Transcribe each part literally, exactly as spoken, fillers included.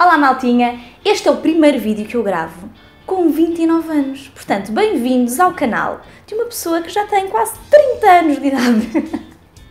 Olá maltinha, este é o primeiro vídeo que eu gravo com vinte e nove anos, portanto bem-vindos ao canal de uma pessoa que já tem quase trinta anos de idade.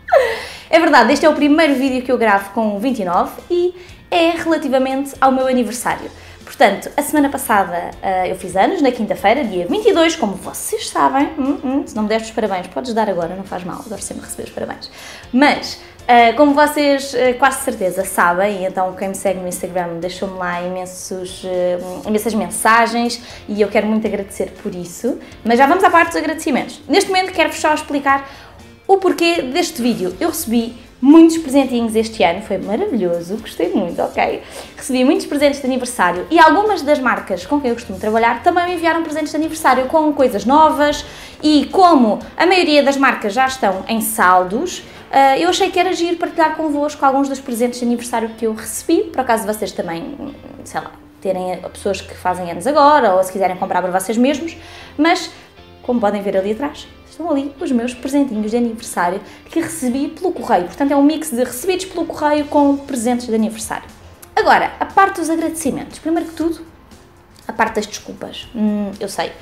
É verdade, este é o primeiro vídeo que eu gravo com vinte e nove e é relativamente ao meu aniversário. Portanto, a semana passada uh, eu fiz anos, na quinta-feira, dia vinte e dois, como vocês sabem. Hum, hum, se não me deste os parabéns, podes dar agora, não faz mal, adoro sempre receber os parabéns. Mas, uh, como vocês uh, quase certeza sabem, e então quem me segue no Instagram deixou-me lá imensos, uh, imensas mensagens e eu quero muito agradecer por isso. Mas já vamos à parte dos agradecimentos. Neste momento quero-vos só explicar o porquê deste vídeo. Eu recebi muitos presentinhos este ano, foi maravilhoso, gostei muito, ok? Recebi muitos presentes de aniversário e algumas das marcas com quem eu costumo trabalhar também me enviaram presentes de aniversário com coisas novas e como a maioria das marcas já estão em saldos, eu achei que era giro partilhar convosco alguns dos presentes de aniversário que eu recebi, por acaso vocês também, sei lá, terem pessoas que fazem anos agora ou se quiserem comprar para vocês mesmos, mas como podem ver ali atrás, estão ali os meus presentinhos de aniversário que recebi pelo correio. Portanto, é um mix de recebidos pelo correio com presentes de aniversário. Agora, a parte dos agradecimentos. Primeiro que tudo, a parte das desculpas. Hum, eu sei,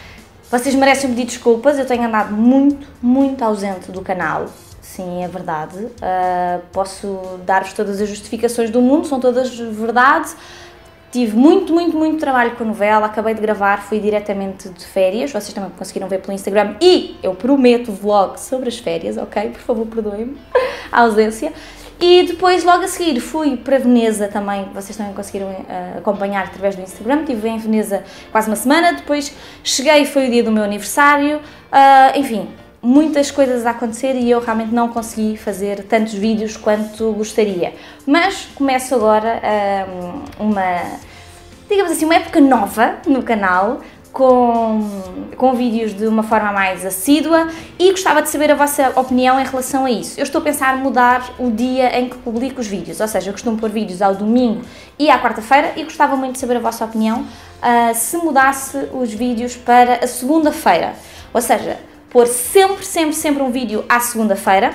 vocês merecem pedir desculpas, eu tenho andado muito, muito ausente do canal. Sim, é verdade. Uh, posso dar-vos todas as justificações do mundo, são todas verdade. Tive muito, muito, muito trabalho com a novela, acabei de gravar, fui diretamente de férias, vocês também conseguiram ver pelo Instagram e eu prometo vlog sobre as férias, ok? Por favor, perdoem-me a ausência. E depois, logo a seguir, fui para Veneza também, vocês também conseguiram uh, acompanhar através do Instagram, estive em Veneza quase uma semana, depois cheguei, foi o dia do meu aniversário, uh, enfim, muitas coisas a acontecer e eu realmente não consegui fazer tantos vídeos quanto gostaria. Mas começo agora um, uma, digamos assim, uma época nova no canal, com, com vídeos de uma forma mais assídua e gostava de saber a vossa opinião em relação a isso. Eu estou a pensar em mudar o dia em que publico os vídeos, ou seja, eu costumo pôr vídeos ao domingo e à quarta-feira e gostava muito de saber a vossa opinião uh, se mudasse os vídeos para a segunda-feira, ou seja, pôr sempre, sempre, sempre um vídeo à segunda-feira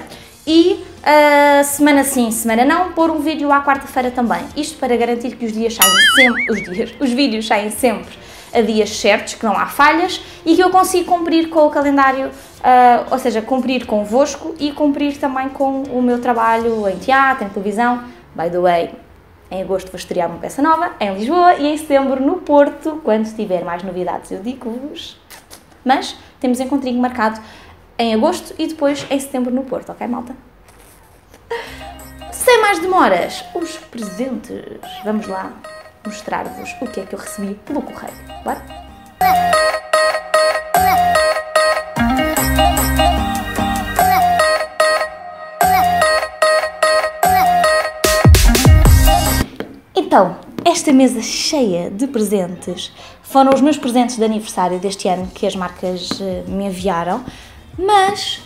e uh, semana sim, semana não, pôr um vídeo à quarta-feira também. Isto para garantir que os dias saem sempre, os dias, os vídeos saem sempre a dias certos, que não há falhas e que eu consigo cumprir com o calendário, uh, ou seja, cumprir convosco e cumprir também com o meu trabalho em teatro, em televisão. By the way, em agosto vou estrear uma peça nova em Lisboa e em setembro no Porto, quando tiver mais novidades eu digo-vos. Mas temos encontrinho marcado em agosto e depois em setembro no Porto, ok, malta? Sem mais demoras, os presentes. Vamos lá mostrar-vos o que é que eu recebi pelo correio. Bora? Então, esta mesa cheia de presentes foram os meus presentes de aniversário deste ano que as marcas me enviaram, mas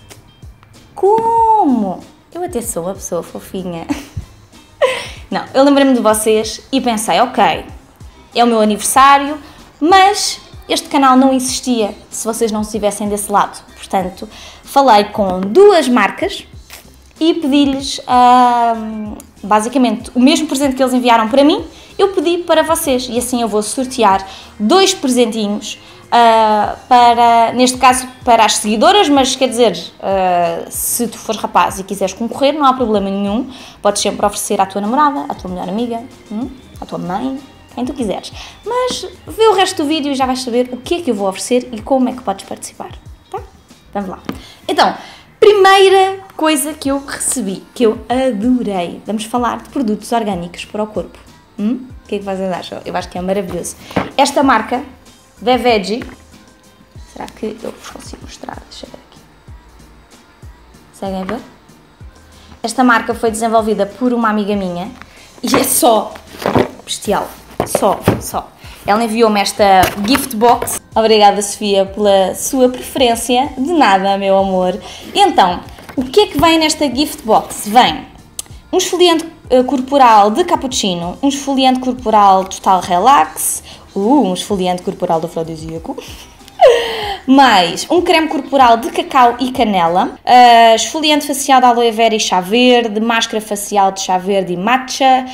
como eu até sou uma pessoa fofinha, não, eu lembrei-me de vocês e pensei, ok, é o meu aniversário, mas este canal não existia se vocês não estivessem desse lado, portanto, falei com duas marcas e pedi-lhes uh, basicamente o mesmo presente que eles enviaram para mim, eu pedi para vocês e assim eu vou sortear dois presentinhos uh, para, neste caso, para as seguidoras, mas quer dizer, uh, se tu fores rapaz e quiseres concorrer, não há problema nenhum, podes sempre oferecer à tua namorada, à tua melhor amiga, hum, à tua mãe, quem tu quiseres. Mas vê o resto do vídeo e já vais saber o que é que eu vou oferecer e como é que podes participar, tá? Vamos lá. Então, primeira coisa que eu recebi, que eu adorei, vamos falar de produtos orgânicos para o corpo. Hum? O que é que vocês acham? Eu acho que é maravilhoso. Esta marca, VEVEGGY, será que eu vos consigo mostrar? Deixa eu ver aqui. Conseguem ver? Esta marca foi desenvolvida por uma amiga minha e é só bestial. Só, só. Ela enviou-me esta gift box. Obrigada, Sofia, pela sua preferência. De nada, meu amor. Então, o que é que vem nesta gift box? Vem um esfoliante uh, corporal de cappuccino, um esfoliante corporal total relax, uh, um esfoliante corporal do afrodisíaco, mais um creme corporal de cacau e canela, uh, esfoliante facial de aloe vera e chá verde, máscara facial de chá verde e matcha,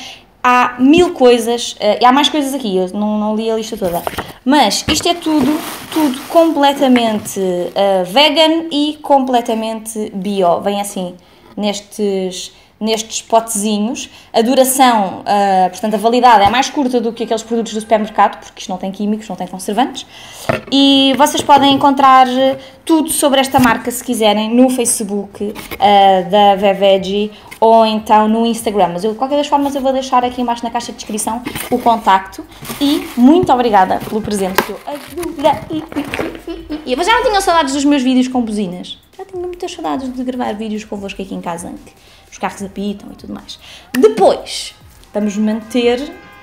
há mil coisas, uh, e há mais coisas aqui, eu não, não li a lista toda, mas isto é tudo, tudo completamente uh, vegan e completamente bio, vem assim, nestes... nestes potezinhos, a duração, uh, portanto a validade é mais curta do que aqueles produtos do supermercado, porque isto não tem químicos, não tem conservantes, e vocês podem encontrar tudo sobre esta marca se quiserem no Facebook uh, da VeVeggie ou então no Instagram, mas eu, de qualquer das formas eu vou deixar aqui embaixo na caixa de descrição o contacto e muito obrigada pelo presente que eu adorei. Mas já não tinham saudades dos meus vídeos com buzinas? Já tinha muitas saudades de gravar vídeos convosco aqui em casa, que os carros apitam e tudo mais. Depois, vamos manter...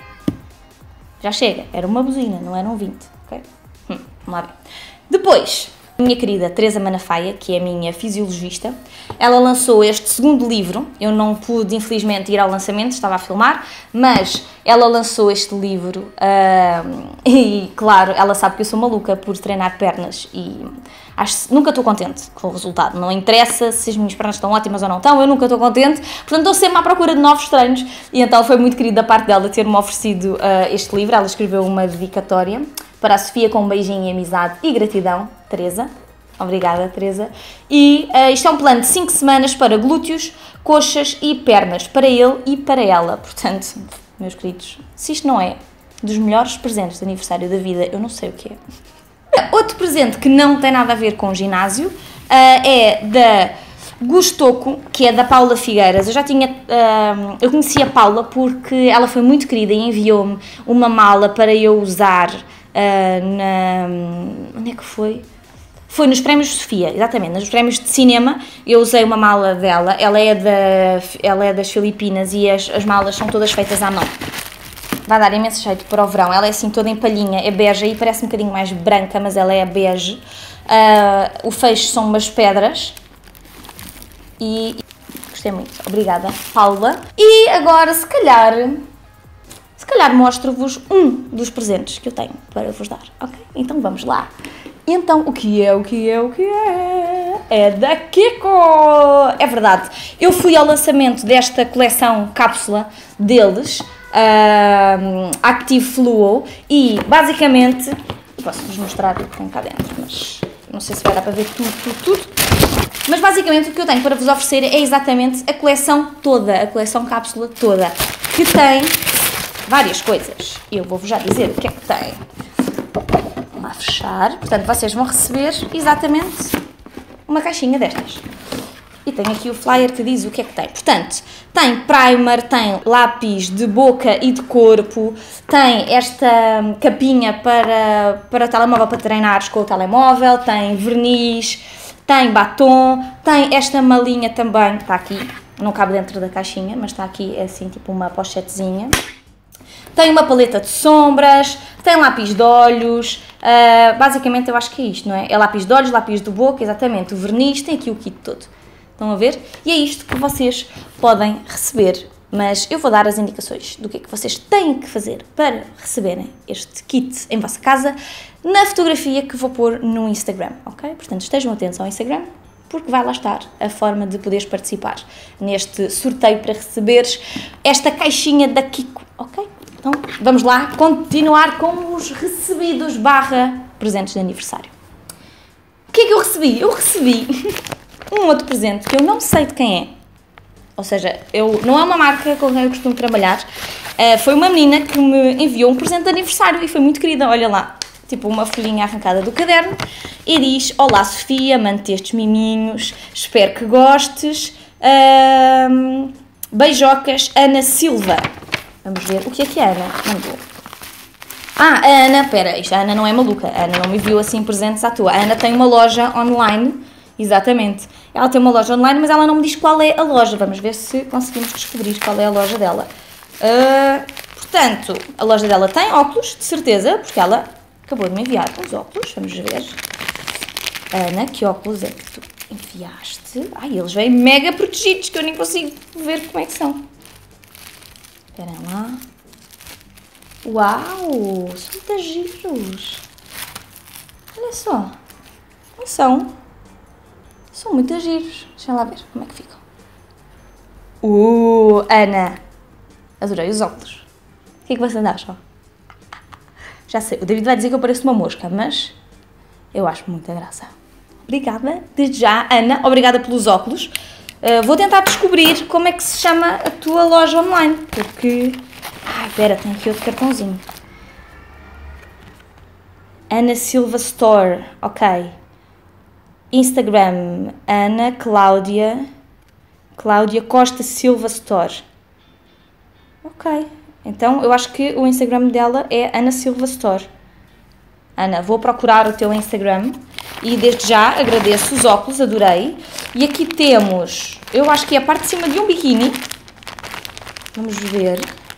Já chega, era uma buzina, não eram vinte, ok? Hum, vamos lá ver. Depois, a minha querida Teresa Manafaia, que é a minha fisiologista, ela lançou este segundo livro. Eu não pude, infelizmente, ir ao lançamento, estava a filmar, mas ela lançou este livro uh, e, claro, ela sabe que eu sou maluca por treinar pernas e acho, nunca estou contente com o resultado. Não interessa se as minhas pernas estão ótimas ou não estão, eu nunca estou contente, portanto estou sempre à procura de novos treinos e então foi muito querido da parte dela ter-me oferecido uh, este livro. Ela escreveu uma dedicatória para a Sofia com um beijinho e amizade e gratidão, Teresa. Obrigada, Teresa. E uh, isto é um plano de cinco semanas para glúteos, coxas e pernas, para ele e para ela. Portanto, meus queridos, se isto não é dos melhores presentes de aniversário da vida, eu não sei o que é. Outro presente que não tem nada a ver com o ginásio uh, é da Gustoco, que é da Paula Figueiras. Eu já tinha, uh, eu conheci a Paula porque ela foi muito querida e enviou-me uma mala para eu usar uh, na... onde é que foi? Foi nos prémios Sofia, exatamente, nos prémios de cinema. Eu usei uma mala dela, ela é, da, ela é das Filipinas e as, as malas são todas feitas à mão. Vai dar imenso jeito para o verão. Ela é assim toda em palhinha, é bege e parece um bocadinho mais branca, mas ela é bege. Uh, o fecho são umas pedras e gostei muito. Obrigada, Paula. E agora, se calhar, se calhar mostro-vos um dos presentes que eu tenho para vos dar, ok? Então vamos lá. Então, o que é, o que é, o que é? É da Kiko! É verdade, eu fui ao lançamento desta coleção cápsula deles, uh, Active Fluo, e basicamente, posso-vos mostrar o que tem cá dentro, mas não sei se vai dar para ver tudo, tudo, tudo. Mas basicamente o que eu tenho para vos oferecer é exatamente a coleção toda, a coleção cápsula toda, que tem várias coisas. Eu vou-vos já dizer o que é que tem. A fechar, portanto vocês vão receber exatamente uma caixinha destas e tem aqui o flyer que diz o que é que tem. Portanto, tem primer, tem lápis de boca e de corpo, tem esta capinha para, para telemóvel, para treinares com o telemóvel, tem verniz, tem batom, tem esta malinha também, está aqui, não cabe dentro da caixinha, mas está aqui é assim tipo uma pochetezinha. Tem uma paleta de sombras, tem lápis de olhos, uh, basicamente eu acho que é isto, não é? É lápis de olhos, lápis de boca, exatamente, o verniz, tem aqui o kit todo. Estão a ver? E é isto que vocês podem receber, mas eu vou dar as indicações do que é que vocês têm que fazer para receberem este kit em vossa casa na fotografia que vou pôr no Instagram, ok? Portanto, estejam atentos ao Instagram, porque vai lá estar a forma de poderes participar neste sorteio para receberes esta caixinha da Kiko, ok? Então, vamos lá continuar com os recebidos barra presentes de aniversário. O que é que eu recebi? Eu recebi um outro presente que eu não sei de quem é. Ou seja, eu, não é uma marca com quem eu costumo trabalhar. Uh, foi uma menina que me enviou um presente de aniversário e foi muito querida. Olha lá, tipo uma folhinha arrancada do caderno. E diz: olá Sofia, mando-te estes miminhos, espero que gostes. Uh, beijocas, Ana Silva. Vamos ver o que é que a Ana mandou. Ah, a Ana, espera, isto a Ana não é maluca, a Ana não me viu assim presentes à toa. A Ana tem uma loja online, exatamente. Ela tem uma loja online, mas ela não me diz qual é a loja. Vamos ver se conseguimos descobrir qual é a loja dela. Uh, portanto, a loja dela tem óculos, de certeza, porque ela acabou de me enviar uns óculos. Vamos ver. Ana, que óculos é que tu enviaste? Ai, eles vêm mega protegidos, que eu nem consigo ver como é que são. Esperem lá. Uau! São muito giros. Olha só. Não são? São muito giros. Deixem lá ver como é que ficam. Uh, Ana. Adorei os óculos. O que é que vocês acham? Já sei, o David vai dizer que eu pareço uma mosca, mas eu acho muita graça. Obrigada, desde já, Ana, obrigada pelos óculos. Uh, vou tentar descobrir como é que se chama a tua loja online, porque... Ai, pera, tem aqui outro cartãozinho. Ana Silva Store, ok. Instagram, Ana Cláudia, Cláudia Costa Silva Store. Ok, então eu acho que o Instagram dela é Ana Silva Store. Ana, vou procurar o teu Instagram e desde já agradeço os óculos, adorei. E aqui temos, eu acho que é a parte de cima de um biquíni. Vamos ver.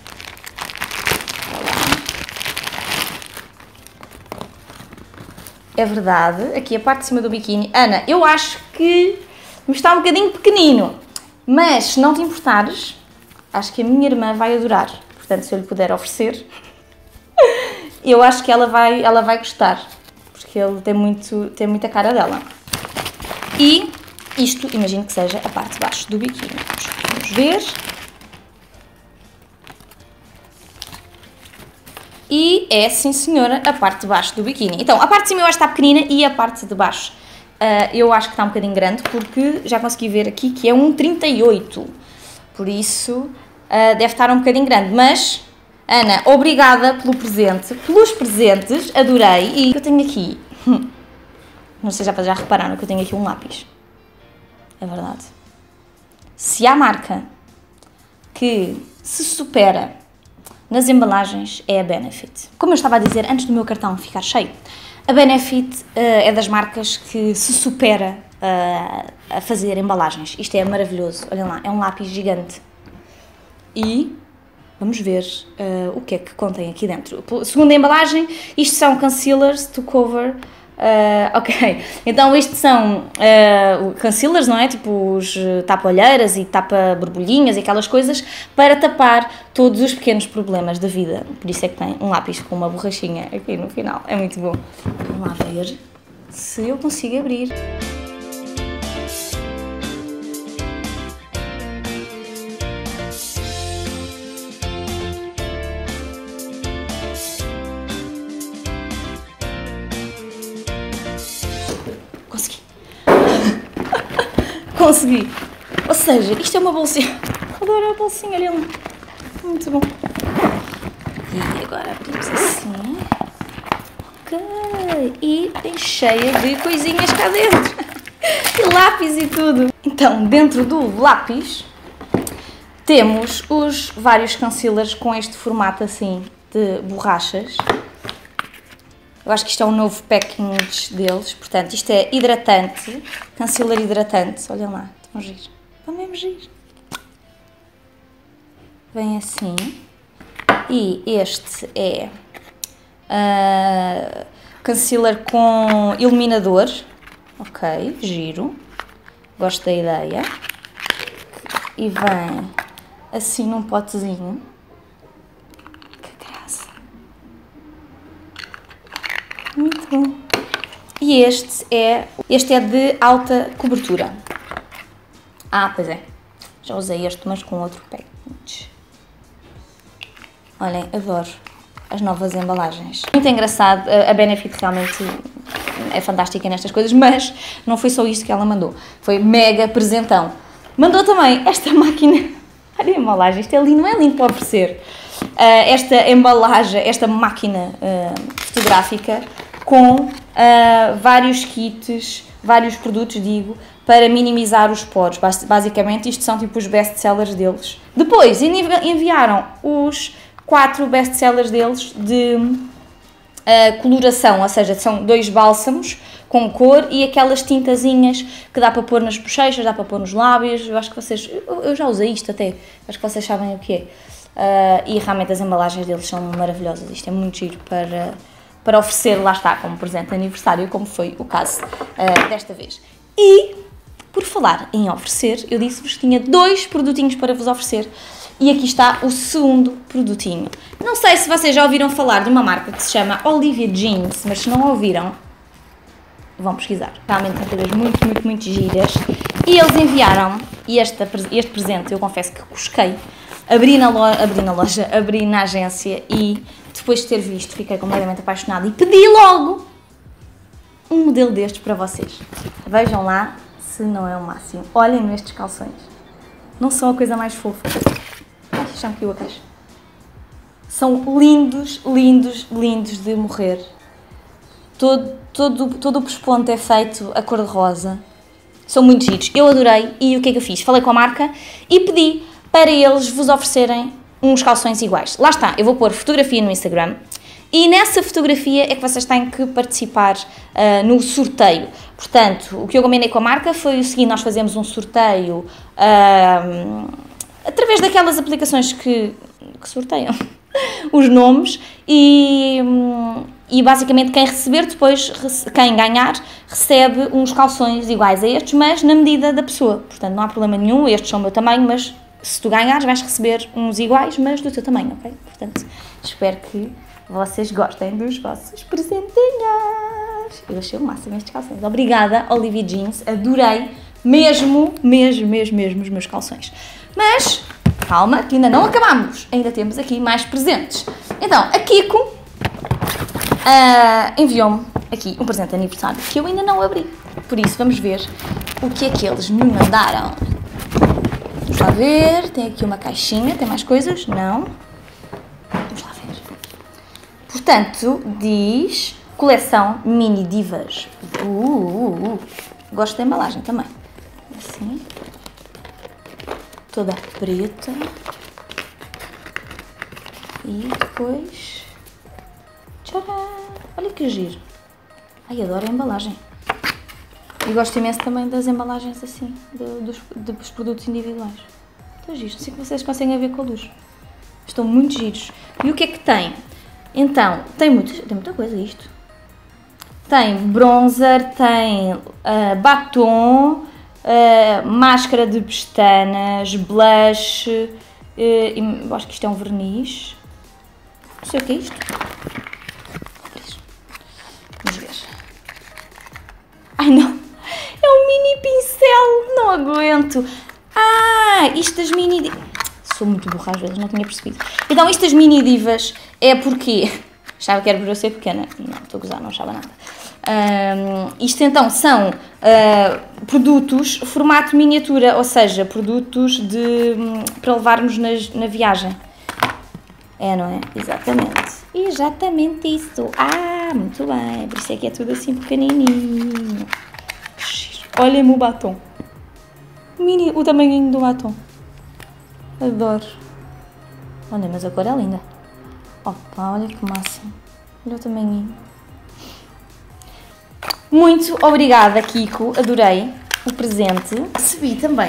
É verdade, aqui a parte de cima do biquíni. Ana, eu acho que me está um bocadinho pequenino, mas se não te importares, acho que a minha irmã vai adorar. Portanto, se eu lhe puder oferecer, eu acho que ela vai, ela vai gostar, porque ele tem, muito, tem muita cara dela. E isto, imagino que seja a parte de baixo do biquíni. Vamos ver. E é, sim senhora, a parte de baixo do biquíni. Então, a parte de cima eu acho que está pequenina e a parte de baixo uh, eu acho que está um bocadinho grande, porque já consegui ver aqui que é um trinta e oito. Por isso, uh, deve estar um bocadinho grande. Mas, Ana, obrigada pelo presente, pelos presentes, adorei. E eu tenho aqui, não sei já, já repararam que eu tenho aqui um lápis. É verdade. Se há marca que se supera nas embalagens, é a Benefit. Como eu estava a dizer antes do meu cartão ficar cheio, a Benefit uh, é das marcas que se supera uh, a fazer embalagens. Isto é maravilhoso. Olhem lá, é um lápis gigante. E vamos ver uh, o que é que contém aqui dentro. Segundo a embalagem, isto são concealers to cover. Uh, ok, então estes são uh, concealers, não é? Tipo os tapa-olheiras e tapa-borbulhinhas e aquelas coisas para tapar todos os pequenos problemas da vida. Por isso é que tem um lápis com uma borrachinha aqui no final. É muito bom. Vamos lá ver se eu consigo abrir. Consegui. Consegui. Ou seja, isto é uma bolsinha. Adoro a bolsinha dele. Muito bom. E agora abrimos assim. Ok. E tem cheia de coisinhas cá dentro. E lápis e tudo. Então, dentro do lápis, temos os vários concealers com este formato assim de borrachas. Eu acho que isto é um novo package deles, portanto, isto é hidratante, concealer hidratante, olhem lá, estão a giro, estão mesmo giro. Vem assim, e este é uh, concealer com iluminador, ok, giro, gosto da ideia, e vem assim num potezinho. Muito bom. E este é, este é de alta cobertura. Ah, pois é. Já usei este, mas com outro package. Olhem, adoro as novas embalagens. Muito engraçado. A Benefit realmente é fantástica nestas coisas, mas não foi só isto que ela mandou. Foi mega presentão. Mandou também esta máquina. Olha a embalagem. Isto é lindo, não é lindo para oferecer. Uh, esta embalagem, esta máquina uh, fotográfica com uh, vários kits, vários produtos, digo, para minimizar os poros. Basicamente, isto são tipo os best-sellers deles. Depois, enviaram os quatro best-sellers deles de uh, coloração, ou seja, são dois bálsamos com cor e aquelas tintazinhas que dá para pôr nas bochechas, dá para pôr nos lábios. Eu acho que vocês... Eu, eu já usei isto até. Acho que vocês sabem o que é. Uh, e realmente as embalagens deles são maravilhosas. Isto é muito giro para... para oferecer, lá está, como presente de aniversário, como foi o caso uh, desta vez. E, por falar em oferecer, eu disse-vos que tinha dois produtinhos para vos oferecer, e aqui está o segundo produtinho. Não sei se vocês já ouviram falar de uma marca que se chama Olivia Jeans, mas se não ouviram, vão pesquisar. Realmente são coisas muito, muito, muito giras. E eles enviaram este, este presente, eu confesso que cusquei, abri na, loja, abri na loja, abri na agência e depois de ter visto fiquei completamente apaixonada e pedi logo um modelo destes para vocês. Vejam lá se não é o máximo. Olhem estes calções. Não são a coisa mais fofa. Ai, já me caiu a caixa. São lindos, lindos, lindos de morrer. Todo, todo, todo o pesponto é feito a cor de rosa. São muito giros. Eu adorei. E o que é que eu fiz? Falei com a marca e pedi para eles vos oferecerem uns calções iguais. Lá está, eu vou pôr fotografia no Instagram e nessa fotografia é que vocês têm que participar uh, no sorteio. Portanto, o que eu combinei com a marca foi o seguinte: nós fazemos um sorteio uh, através daquelas aplicações que, que sorteiam os nomes e, e basicamente quem receber depois, quem ganhar, recebe uns calções iguais a estes, mas na medida da pessoa. Portanto, não há problema nenhum, estes são o meu tamanho, mas se tu ganhares vais receber uns iguais, mas do teu tamanho, ok? Portanto, espero que vocês gostem dos vossos presentinhos. Eu achei o máximo estes calções. Obrigada, Olivia Jeans, adorei mesmo, mesmo, mesmo, mesmo os meus calções. Mas calma, que ainda não acabamos. Ainda temos aqui mais presentes. Então, a Kiko uh, enviou-me aqui um presente de aniversário que eu ainda não abri. Por isso, vamos ver o que é que eles me mandaram. Vamos lá ver. Tem aqui uma caixinha. Tem mais coisas? Não. Vamos lá ver. Portanto, diz coleção Mini Divas. Uh, uh, uh. Gosto da embalagem também. Assim. Toda preta. E depois... Tcharam! Olha que giro. Ai, adoro a embalagem. E gosto imenso também das embalagens assim, de, dos, dos produtos individuais. Estão giros. Não sei que vocês conseguem ver com a luz. Estão muito giros. E o que é que tem? Então, tem, muito, tem muita coisa isto. Tem bronzer, tem uh, batom... Uh, máscara de pestanas, blush, uh, eu acho que isto é um verniz, não sei o que é isto. Vamos ver. Ai não, é um mini pincel, não aguento. Ah, isto das mini divas, sou muito burra às vezes, não tinha percebido. Então isto das mini divas é porque, achava que era por eu ser pequena, não, estou a gozar, não achava nada. Um, isto então são uh, produtos formato miniatura, ou seja, produtos de, um, para levarmos nas, na viagem. É, não é? Exatamente. Exatamente isso. Ah, muito bem. Por isso é que é tudo assim pequenininho. Olhem-me o batom. Mini, o tamanhinho do batom. Adoro. Olha, mas a cor é linda. Opa, olha que máximo. Olha o tamanhinho. Muito obrigada, Kiko, adorei o presente. Recebi também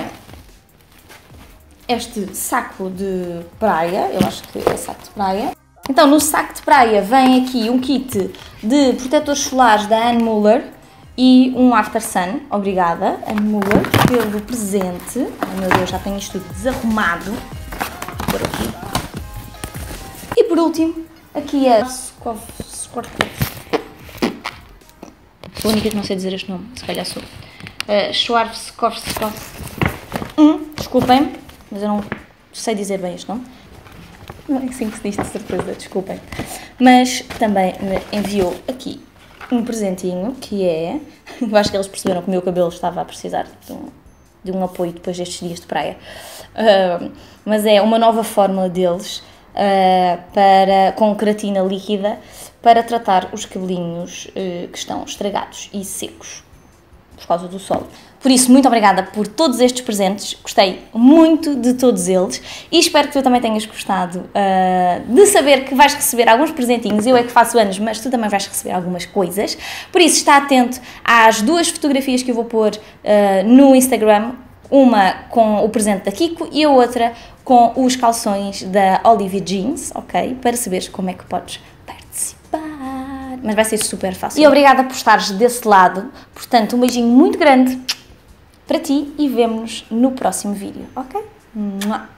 este saco de praia, eu acho que é saco de praia. Então, no saco de praia vem aqui um kit de protetores solares da Ann Muller e um After Sun. Obrigada, Ann Muller, pelo presente. Ai meu Deus, já tenho isto tudo desarrumado. Por aqui. E por último, aqui é a Scorpion. Sou a única que não sei dizer este nome, se calhar sou. Uh, Schwarzkopf. Hum, desculpem, mas eu não sei dizer bem este nome. Não é assim que se diz, de certeza, desculpem. Mas também me enviou aqui um presentinho que é... Eu acho que eles perceberam que o meu cabelo estava a precisar de um, de um apoio depois destes dias de praia. Uh, mas é uma nova fórmula deles uh, para, com queratina líquida para tratar os cabelinhos uh, que estão estragados e secos por causa do sol. Por isso, muito obrigada por todos estes presentes, gostei muito de todos eles e espero que tu também tenhas gostado uh, de saber que vais receber alguns presentinhos. Eu é que faço anos, mas tu também vais receber algumas coisas. Por isso, está atento às duas fotografias que eu vou pôr uh, no Instagram, uma com o presente da Kiko e a outra com os calções da Olivia Jeans, ok? Para saberes como é que podes participar. Mas vai ser super fácil. E obrigada por estares desse lado. Portanto, um beijinho muito grande para ti e vemo-nos no próximo vídeo, ok? Mua.